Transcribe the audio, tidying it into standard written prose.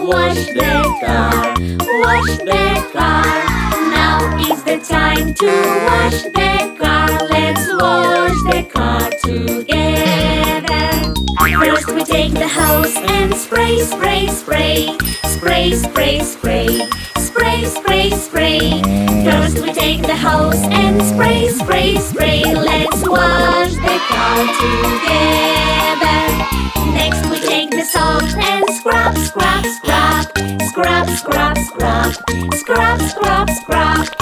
wash the car, wash the car. Now is the time to wash the car. Let's wash the car together. First we take the hose and spray, spray, spray. Spray, spray, spray. Spray, spray, spray. First we take the hose and spray, spray, spray. Let's wash the car together. Next we take the salt and scrub, scrub, scrub. Scrub, scrub, scrub. Scrub, scrub, scrub.